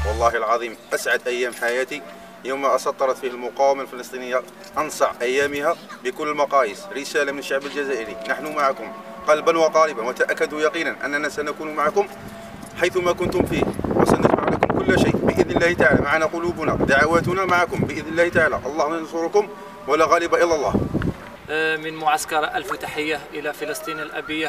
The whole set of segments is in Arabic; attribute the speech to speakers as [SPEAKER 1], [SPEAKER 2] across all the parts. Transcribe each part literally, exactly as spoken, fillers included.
[SPEAKER 1] والله العظيم أسعد أيام حياتي يوم أسطرت فيه المقاومة الفلسطينية أنصع أيامها بكل المقاييس. رسالة من الشعب الجزائري: نحن معكم قلبا وقالبا، وتأكدوا يقينا أننا سنكون معكم حيثما كنتم فيه، وسنجمع لكم كل شيء بإذن الله تعالى. معنا قلوبنا، دعواتنا معكم بإذن الله تعالى. الله ينصركم ولا غالب إلا الله.
[SPEAKER 2] من معسكر ألف تحية إلى فلسطين الأبية.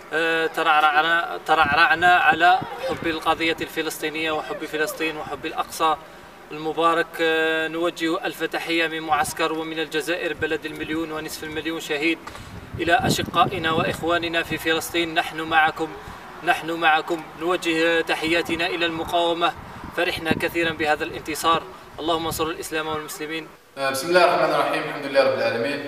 [SPEAKER 2] ترعرعنا ترعرعنا على حب القضية الفلسطينية وحب فلسطين وحب الأقصى المبارك. نوجه ألف تحية من معسكر ومن الجزائر بلد المليون ونصف المليون شهيد إلى أشقائنا وإخواننا في فلسطين. نحن معكم، نحن معكم. نوجه تحياتنا إلى المقاومة. فرحنا كثيرا بهذا الانتصار. اللهم انصر الإسلام والمسلمين.
[SPEAKER 3] بسم الله الرحمن الرحيم. الحمد لله رب العالمين.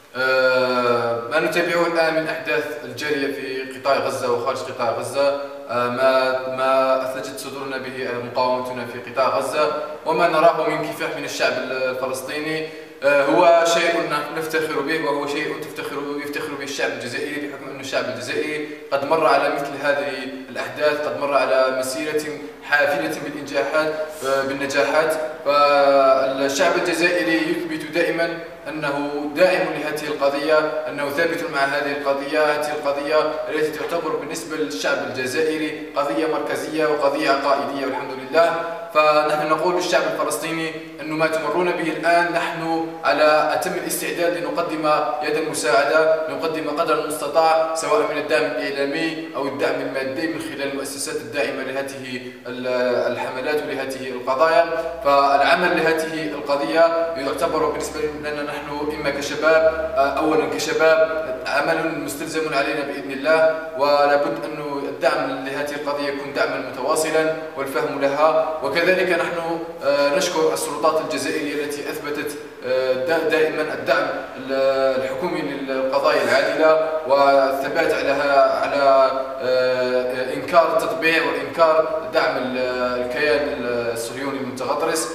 [SPEAKER 3] ما نتابعه الآن من أحداث الجارية في قطاع غزة وخارج قطاع غزة، ما ما أثلجت صدورنا به مقاومتنا في قطاع غزة، وما نراه من كفاح من الشعب الفلسطيني هو شيء نفتخر به، وهو شيء تفتخر يفتخر به الشعب الجزائري، بحكم أن الشعب الجزائري قد مر على مثل هذه الأحداث، قد مر على مسيرة حافلة بالإنجاحات بالنجاحات. فالشعب الجزائري يثبت دائما أنه داعم لهذه القضية، أنه ثابت مع هذه القضية. هذه القضية التي تعتبر بالنسبة للشعب الجزائري قضية مركزية وقضية عقائدية والحمد لله. فنحن نقول للشعب الفلسطيني أنه ما تمرون به الآن نحن على أتم الاستعداد لنقدم يد المساعدة، نقدم قدر المستطاع سواء من الدعم الإعلامي أو الدعم المادي من خلال المؤسسات الداعمة لهذه الحملات ولهذه القضايا. فالعمل لهذه القضية يعتبر بالنسبة لنا نحن إما كشباب، أولا كشباب عمل مستلزم علينا بإذن الله، ولابد أن الدعم لهذه القضية يكون دعما متواصلا والفهم لها. وكذلك نحن نشكر السلطات الجزائرية التي أثبتت دائما الدعم الحكومي للقضايا العادلة والثبات على على إنكار التطبيع وإنكار دعم الكيان الصهيوني المتغطرس.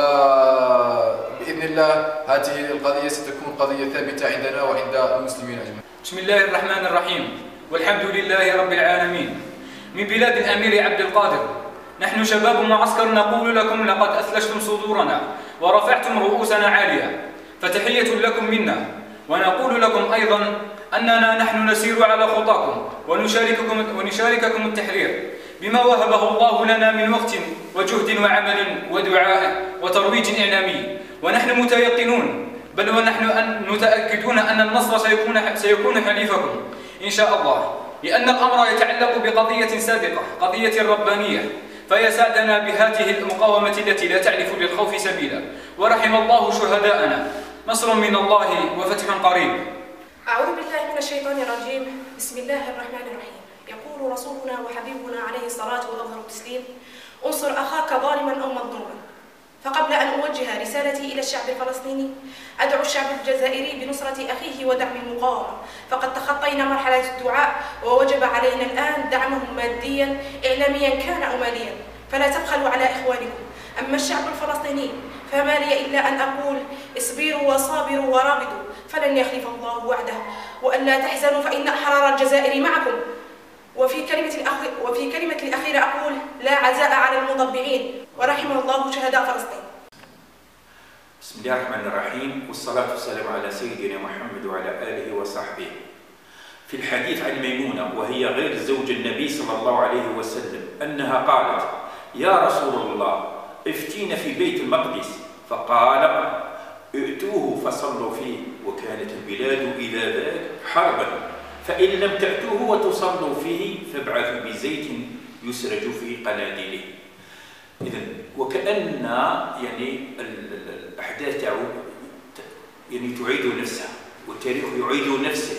[SPEAKER 3] وبإذن الله هذه القضية ستكون قضية ثابتة عندنا وعند المسلمين أجمعين.
[SPEAKER 4] بسم الله الرحمن الرحيم، والحمد لله رب العالمين. من بلاد الأمير عبد القادر، نحن شباب معسكر نقول لكم لقد أثلجتم صدورنا ورفعتم رؤوسنا عالية، فتحية لكم منا. ونقول لكم أيضا أننا نحن نسير على خطاكم ونشارككم, ونشارككم التحرير بما وهبه الله لنا من وقت وجهد وعمل ودعاء وترويج إعلامي. ونحن متيقنون بل ونحن متأكدون أن النصر سيكون, سيكون حليفكم إن شاء الله، لأن الأمر يتعلق بقضية سابقة، قضية ربانية. فيسعدنا بهذه المقاومة التي لا تعرف للخوف سبيلا، ورحم الله شهداءنا. نصر من الله وفتح قريب.
[SPEAKER 5] أعوذ بالله من الشيطان الرجيم. بسم الله الرحمن الرحيم. يقول رسولنا وحبيبنا عليه الصلاة وأفضل التسليم: انصر أخاك ظالما أو مظلوما. فقبل أن أوجه رسالتي إلى الشعب الفلسطيني أدعو الشعب الجزائري بنصرة أخيه ودعم المقاومة، فقد تخطينا مرحلة الدعاء ووجب علينا الآن دعمهم ماديا إعلاميا كان أو ماليا، فلا تبخلوا على إخوانكم. أما الشعب الفلسطيني فما لي إلا أن أقول: اصبروا وصابروا ورابطوا، فلن يخلف الله وعده، وأن لا تحزنوا فإن أحرار الجزائر معكم. وفي كلمة الأخير وفي كلمة الأخيرة أقول: لا عزاء على المضبعين، ورحم الله شهداء فلسطين.
[SPEAKER 6] بسم الله الرحمن الرحيم، والصلاة والسلام على سيدنا محمد وعلى آله وصحبه. في الحديث عن ميمونة وهي غير زوج النبي صلى الله عليه وسلم أنها قالت: يا رسول الله افتينا في بيت المقدس، فقال: ائتوه فصلوا فيه، وكانت البلاد إذا ذاك حربا، فإن لم تأتوه وتصلوا فيه فابعثوا بزيت يسرج في قناديله. إذن وكأن يعني الأحداث تعود يعني تعيد نفسها، والتاريخ يعيد نفسه.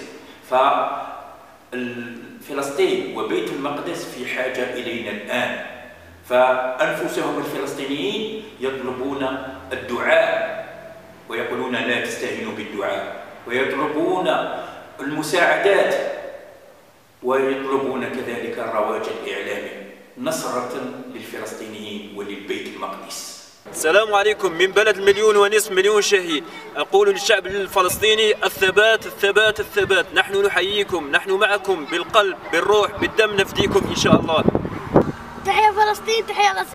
[SPEAKER 6] ففلسطين وبيت المقدس في حاجة إلينا الآن، فأنفسهم الفلسطينيين يطلبون الدعاء ويقولون لا تستهينوا بالدعاء، ويطلبون المساعدات، ويطلبون كذلك الرواج الإعلامي نصرة للفلسطينيين وللبيت المقدس.
[SPEAKER 7] السلام عليكم من بلد المليون ونصف مليون شهيد. أقول للشعب الفلسطيني: الثبات الثبات الثبات. نحن نحييكم، نحن معكم بالقلب بالروح بالدم، نفديكم إن شاء الله.
[SPEAKER 8] تحية فلسطين، تحية